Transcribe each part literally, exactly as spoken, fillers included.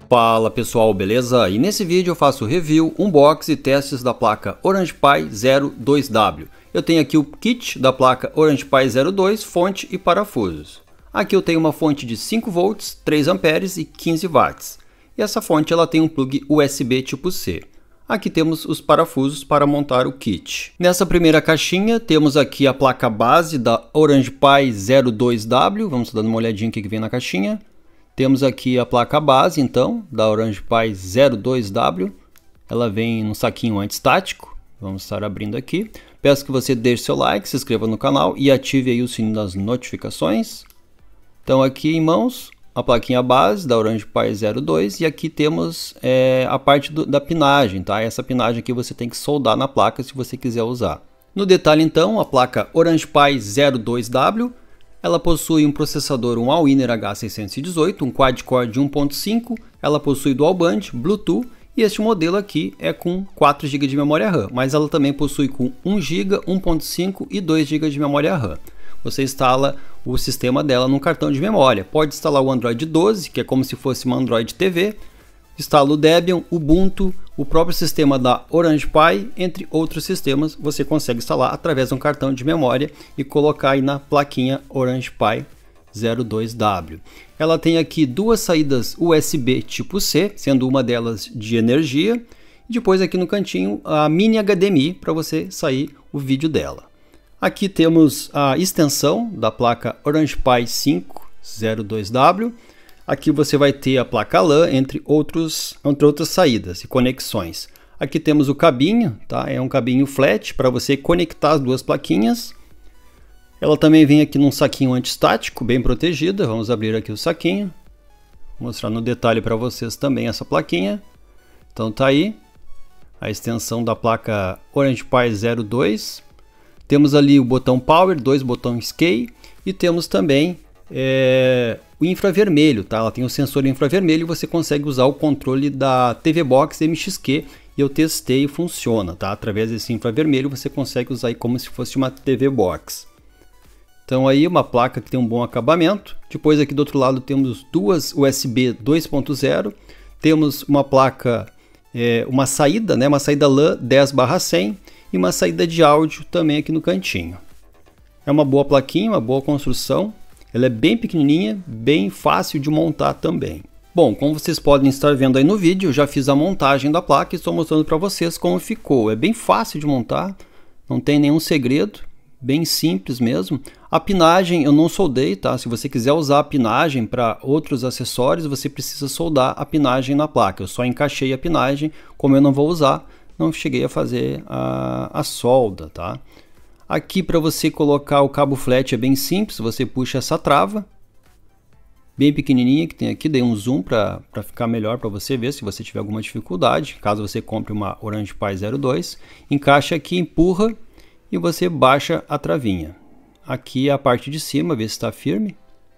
Fala pessoal, beleza? E nesse vídeo eu faço review, unboxing e testes da placa Orange Pi zero dois W. Eu tenho aqui o kit da placa Orange Pi zero dois, fonte e parafusos. Aqui eu tenho uma fonte de cinco volts, três amperes e quinze watts. E essa fonte ela tem um plug U S B tipo C. Aqui temos os parafusos para montar o kit. Nessa primeira caixinha temos aqui a placa base da Orange Pi zero dois W. Vamos dar uma olhadinha aqui que vem na caixinha. Temos aqui a placa base então da Orange Pi zero dois W. Ela vem num saquinho anti-estático. Vamos estar abrindo aqui. Peço que você deixe seu like, se inscreva no canal e ative aí o sininho das notificações. Então aqui em mãos a plaquinha base da Orange Pi zero dois e aqui temos é, a parte do, da pinagem, tá? Essa pinagem aqui você tem que soldar na placa se você quiser usar. No detalhe então, a placa Orange Pi zero dois W, ela possui um processador, um Allwinner H seiscentos e dezoito, um quad-core de um ponto cinco, ela possui dual band, Bluetooth e este modelo aqui é com quatro gigas de memória RAM, mas ela também possui com um giga, um ponto cinco e dois gigas de memória RAM. Você instala o sistema dela num cartão de memória. Pode instalar o Android doze, que é como se fosse uma Android T V. Instala o Debian, Ubuntu, o próprio sistema da Orange Pi, entre outros sistemas. Você consegue instalar através de um cartão de memória e colocar aí na plaquinha Orange Pi zero dois W. Ela tem aqui duas saídas U S B tipo C, sendo uma delas de energia. E depois aqui no cantinho a mini H D M I para você sair o vídeo dela. Aqui temos a extensão da placa Orange Pi cinco zero dois W. Aqui você vai ter a placa LAN, entre, outros, entre outras saídas e conexões. Aqui temos o cabinho, tá? É um cabinho flat para você conectar as duas plaquinhas. Ela também vem aqui num saquinho anti-estático, bem protegida. Vamos abrir aqui o saquinho. Vou mostrar no detalhe para vocês também essa plaquinha. Então tá aí a extensão da placa Orange Pi zero dois. Temos ali o botão Power, dois botões Key e temos também é, o infravermelho, tá? Ela tem o sensor infravermelho e você consegue usar o controle da T V Box M X Q e eu testei e funciona, tá? Através desse infravermelho você consegue usar aí como se fosse uma T V Box. Então aí uma placa que tem um bom acabamento. Depois aqui do outro lado temos duas U S B dois ponto zero, temos uma placa, é, uma saída, né? Uma saída LAN dez barra cem. E uma saída de áudio também aqui no cantinho. É uma boa plaquinha, uma boa construção. Ela é bem pequenininha, bem fácil de montar também. Bom, como vocês podem estar vendo aí no vídeo, eu já fiz a montagem da placa e estou mostrando para vocês como ficou. É bem fácil de montar, não tem nenhum segredo, bem simples mesmo. A pinagem eu não soldei, tá? Se você quiser usar a pinagem para outros acessórios, você precisa soldar a pinagem na placa. Eu só encaixei a pinagem, como eu não vou usar, não cheguei a fazer a, a solda, tá? Aqui para você colocar o cabo flat é bem simples, você puxa essa trava, bem pequenininha que tem aqui, dei um zoom para ficar melhor para você ver se você tiver alguma dificuldade, caso você compre uma Orange Pi zero dois, encaixa aqui, empurra e você baixa a travinha. Aqui é a parte de cima, vê se está firme,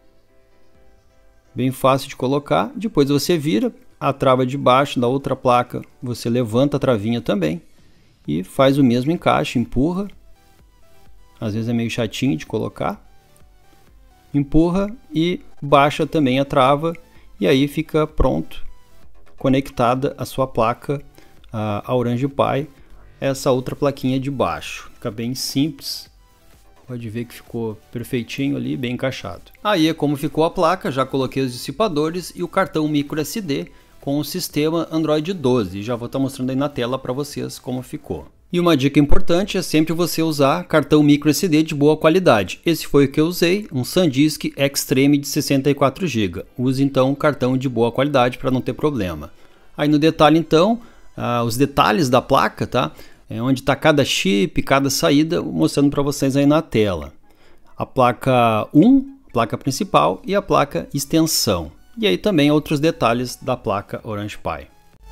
bem fácil de colocar, depois você vira a trava de baixo da outra placa, você levanta a travinha também e faz o mesmo encaixe, empurra, às vezes é meio chatinho de colocar, empurra e baixa também a trava e aí fica pronto, conectada a sua placa, a Orange Pi, essa outra plaquinha de baixo, fica bem simples. Pode ver que ficou perfeitinho ali, bem encaixado. Aí é como ficou a placa, já coloquei os dissipadores e o cartão micro S D com o sistema Android doze. Já vou estar mostrando aí na tela para vocês como ficou. E uma dica importante é sempre você usar cartão micro S D de boa qualidade. Esse foi o que eu usei, um SanDisk Extreme de sessenta e quatro gigas. Use então um cartão de boa qualidade para não ter problema. Aí no detalhe então, ah, os detalhes da placa, tá? É onde está cada chip, cada saída, mostrando para vocês aí na tela. A placa um, a placa principal e a placa extensão. E aí também outros detalhes da placa Orange Pi.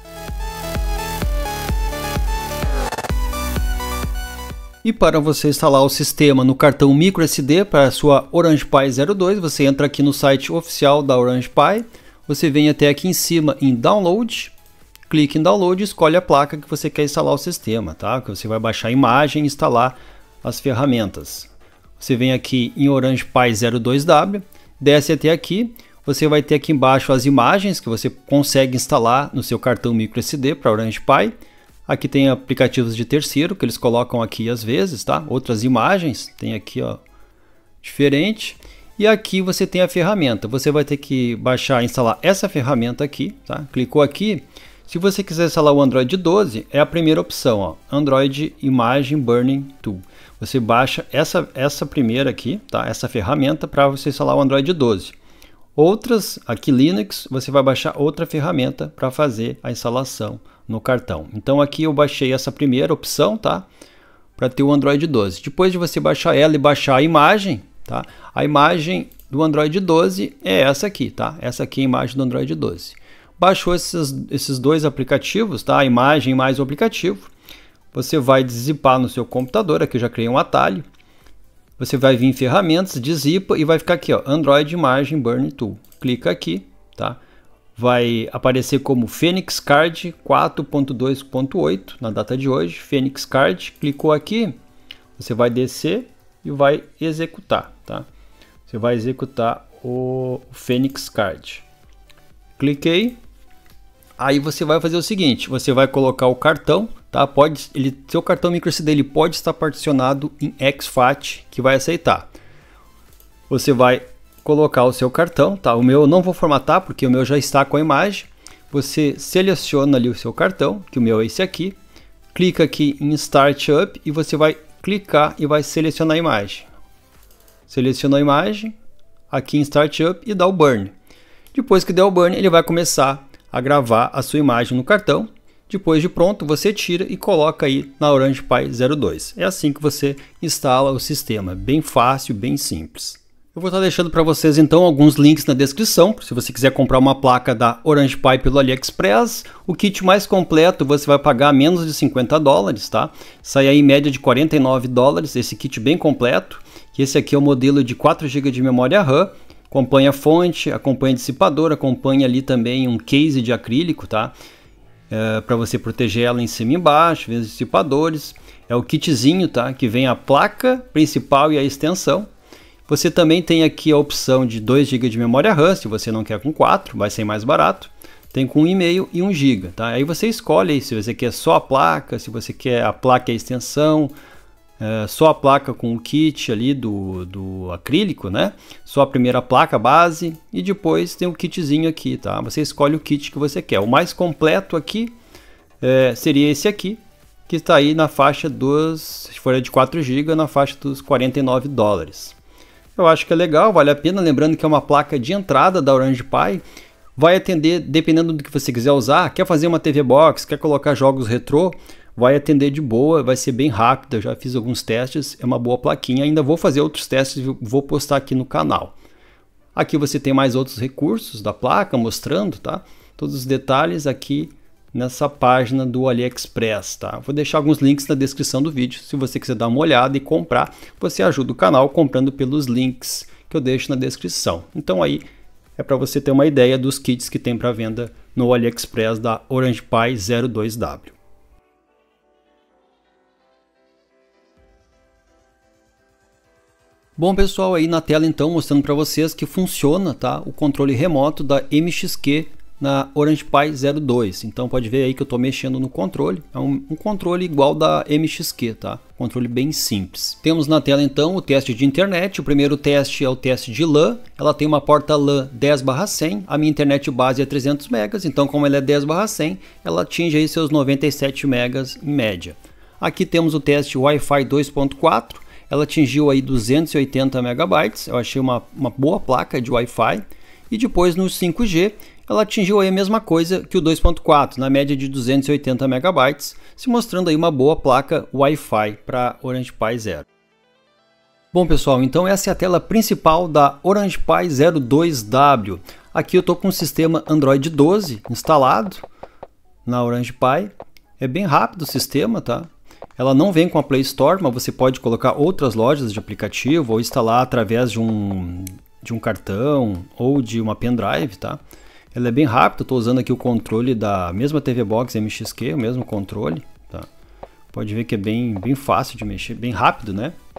E para você instalar o sistema no cartão micro S D para a sua Orange Pi zero dois, você entra aqui no site oficial da Orange Pi, você vem até aqui em cima em Download, clique em Download e escolhe a placa que você quer instalar o sistema, tá? Que você vai baixar a imagem e instalar as ferramentas. Você vem aqui em Orange Pi zero dois W, desce até aqui, você vai ter aqui embaixo as imagens que você consegue instalar no seu cartão micro S D para Orange Pi. Aqui tem aplicativos de terceiro que eles colocam aqui às vezes, tá? Outras imagens, tem aqui, ó, diferente. E aqui você tem a ferramenta. Você vai ter que baixar, instalar essa ferramenta aqui, tá? Clicou aqui. Se você quiser instalar o Android doze, é a primeira opção, ó, Android Image Burning Tool. Você baixa essa, essa primeira aqui, tá? Essa ferramenta para você instalar o Android doze. Outras, aqui Linux, você vai baixar outra ferramenta para fazer a instalação no cartão. Então aqui eu baixei essa primeira opção, tá? Para ter o Android doze. Depois de você baixar ela e baixar a imagem, tá? A imagem do Android doze é essa aqui, tá? Essa aqui é a imagem do Android doze. Baixou esses, esses dois aplicativos, tá? A imagem mais o aplicativo. Você vai deszipar no seu computador, aqui eu já criei um atalho. Você vai vir em ferramentas, dezipa e vai ficar aqui, ó, Android Image Burning Tool. Clica aqui, tá? Vai aparecer como Phoenix Card quatro ponto dois ponto oito na data de hoje. Phoenix Card, clicou aqui, você vai descer e vai executar, tá? Você vai executar o Phoenix Card. Cliquei. Aí você vai fazer o seguinte, você vai colocar o cartão, tá? Pode, ele, seu cartão micro S D ele pode estar particionado em exFAT, que vai aceitar. Você vai colocar o seu cartão, tá? O meu eu não vou formatar porque o meu já está com a imagem. Você seleciona ali o seu cartão, que o meu é esse aqui. Clica aqui em Start Up e você vai clicar e vai selecionar a imagem. Seleciona a imagem, aqui em Start Up e dá o Burn. Depois que der o Burn, ele vai começar a gravar a sua imagem no cartão. Depois de pronto, você tira e coloca aí na Orange Pi zero dois. É assim que você instala o sistema, bem fácil, bem simples. Eu vou estar deixando para vocês então alguns links na descrição, se você quiser comprar uma placa da Orange Pi pelo AliExpress. O kit mais completo você vai pagar menos de cinquenta dólares, tá? Sai aí em média de quarenta e nove dólares, esse kit bem completo. Esse aqui é o modelo de quatro gigas de memória RAM. Acompanha fonte, acompanha dissipador, acompanha ali também um case de acrílico, tá? É, para você proteger ela em cima e embaixo, vem os dissipadores. É o kitzinho, tá? Que vem a placa principal e a extensão. Você também tem aqui a opção de dois gigas de memória RAM, se você não quer com quatro, vai ser mais barato. Tem com um vírgula cinco e um giga, tá? Aí você escolhe aí se você quer só a placa, se você quer a placa e a extensão. É, só a placa com o kit ali do, do acrílico, né? Só a primeira placa base e depois tem o kitzinho aqui, tá? Você escolhe o kit que você quer. O mais completo aqui é, seria esse aqui, que está aí na faixa dos, se for de quatro gigas, na faixa dos quarenta e nove dólares. Eu acho que é legal, vale a pena, lembrando que é uma placa de entrada da Orange Pi. Vai atender, dependendo do que você quiser usar, quer fazer uma T V Box, quer colocar jogos retrô, vai atender de boa, vai ser bem rápido. Eu já fiz alguns testes, é uma boa plaquinha. Ainda vou fazer outros testes e vou postar aqui no canal. Aqui você tem mais outros recursos da placa mostrando, tá? Todos os detalhes aqui nessa página do AliExpress, tá? Vou deixar alguns links na descrição do vídeo. Se você quiser dar uma olhada e comprar, você ajuda o canal comprando pelos links que eu deixo na descrição. Então aí é para você ter uma ideia dos kits que tem para venda no AliExpress da Orange Pi zero dois W. Bom pessoal, aí na tela então mostrando para vocês que funciona, tá, o controle remoto da M X Q na Orange Pi zero dois. Então pode ver aí que eu estou mexendo no controle, é um, um controle igual da M X Q, tá? Controle bem simples. Temos na tela então o teste de internet. O primeiro teste é o teste de LAN. Ela tem uma porta LAN dez barra cem, a minha internet base é trezentos megas, então como ela é dez barra cem, ela atinge aí seus noventa e sete megas em média. Aqui temos o teste Wi-Fi dois ponto quatro. Ela atingiu aí duzentos e oitenta megabytes, eu achei uma, uma boa placa de Wi-Fi. E depois no cinco G, ela atingiu aí a mesma coisa que o dois ponto quatro, na média de duzentos e oitenta megabytes, se mostrando aí uma boa placa Wi-Fi para Orange Pi Zero. Bom pessoal, então essa é a tela principal da Orange Pi zero dois W. Aqui eu estou com o sistema Android doze instalado na Orange Pi. É bem rápido o sistema, tá? Ela não vem com a Play Store, mas você pode colocar outras lojas de aplicativo ou instalar através de um, de um cartão ou de uma pendrive, tá? Ela é bem rápida, estou usando aqui o controle da mesma T V Box M X Q, o mesmo controle, tá? Pode ver que é bem, bem fácil de mexer, bem rápido, né?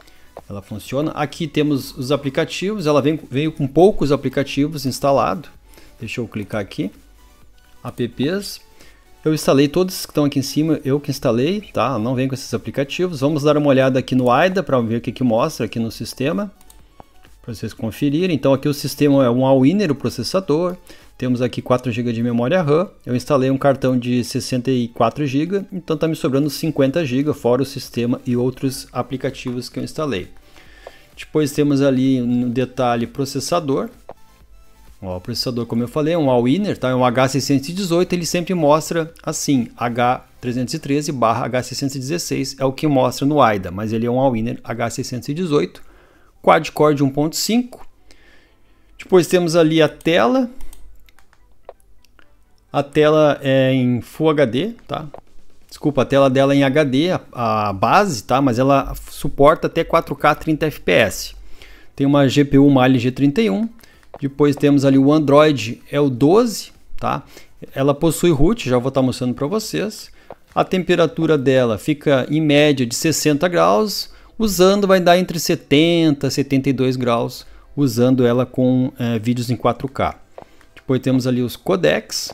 ela funciona. Aqui temos os aplicativos, ela vem, veio com poucos aplicativos instalados. Deixa eu clicar aqui, apps. Eu instalei todos que estão aqui em cima, eu que instalei, tá? Não vem com esses aplicativos. Vamos dar uma olhada aqui no AIDA para ver o que que mostra aqui no sistema, para vocês conferirem. Então aqui o sistema é um Allwinner, o processador. Temos aqui quatro gigas de memória RAM. Eu instalei um cartão de sessenta e quatro gigas, então está me sobrando cinquenta gigas, fora o sistema e outros aplicativos que eu instalei. Depois temos ali no detalhe processador. Ó, o processador, como eu falei, é um Allwinner, tá? É um H seiscentos e dezoito, ele sempre mostra assim, H trezentos e treze barra H seiscentos e dezesseis, é o que mostra no AIDA, mas ele é um Allwinner H seiscentos e dezoito, quad-core de um ponto cinco. Depois temos ali a tela. A tela é em Full H D, tá? Desculpa, a tela dela é em H D, a, a base, tá? Mas ela suporta até quatro K trinta F P S. Tem uma G P U Mali G trinta e um. Depois temos ali o Android, é o doze, tá? Ela possui root, já vou estar mostrando para vocês. A temperatura dela fica em média de sessenta graus, usando vai dar entre setenta e setenta e dois graus, usando ela com é, vídeos em quatro K. Depois temos ali os codecs.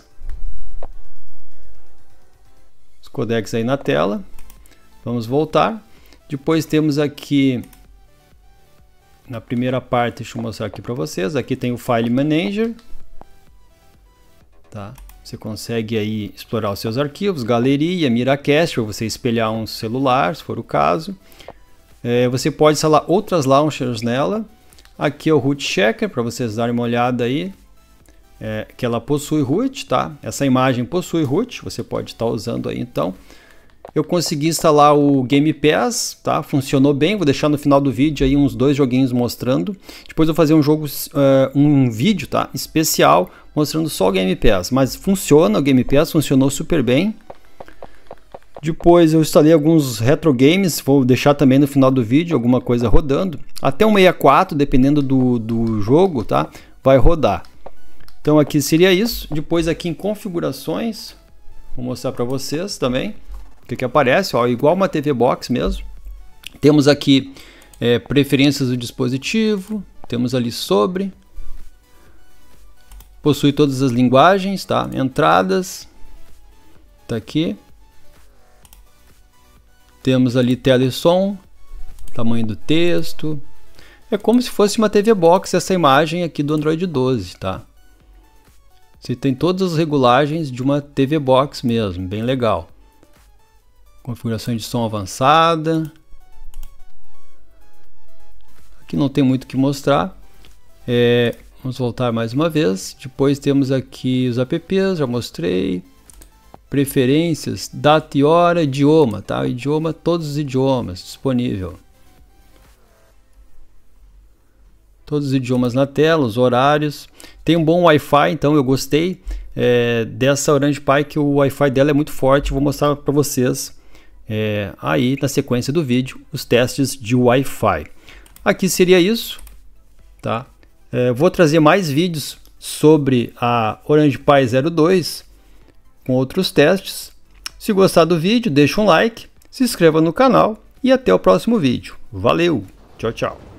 Os codecs aí na tela. Vamos voltar. Depois temos aqui, na primeira parte, deixa eu mostrar aqui para vocês. Aqui tem o File Manager. Tá? Você consegue aí explorar os seus arquivos, galeria, Miracast, para você espelhar um celular, se for o caso. É, você pode instalar outras launchers nela. Aqui é o Root Checker, para vocês darem uma olhada aí. É, que ela possui root, tá? Essa imagem possui root, você pode estar usando aí então. Eu consegui instalar o Game Pass, tá? Funcionou bem, vou deixar no final do vídeo aí uns dois joguinhos mostrando. Depois eu vou fazer um jogo, uh, um vídeo, tá? Especial, mostrando só o Game Pass. Mas funciona, o Game Pass funcionou super bem. Depois eu instalei alguns retro games, vou deixar também no final do vídeo alguma coisa rodando. Até um sessenta e quatro, dependendo do, do jogo, tá? Vai rodar. Então aqui seria isso. Depois aqui em configurações, vou mostrar para vocês também o que que aparece, ó, igual uma T V Box mesmo. Temos aqui é, preferências do dispositivo, temos ali sobre, possui todas as linguagens, tá? Entradas, tá aqui. Temos ali tela e som, tamanho do texto. É como se fosse uma T V Box essa imagem aqui do Android doze, tá? Você tem todas as regulagens de uma T V Box mesmo, bem legal. Configuração de som avançada. Aqui não tem muito o que mostrar. É, vamos voltar mais uma vez. Depois temos aqui os apps, já mostrei. Preferências, data e hora, idioma, tá? Idioma, todos os idiomas disponível. Todos os idiomas na tela, os horários. Tem um bom Wi-Fi, então eu gostei é, dessa Orange Pi, que o Wi-Fi dela é muito forte. Vou mostrar para vocês é, aí na sequência do vídeo os testes de Wi-Fi. Aqui seria isso, tá? É, vou trazer mais vídeos sobre a Orange Pi zero dois com outros testes. Se gostar do vídeo, deixa um like, se inscreva no canal e até o próximo vídeo. Valeu, tchau, tchau.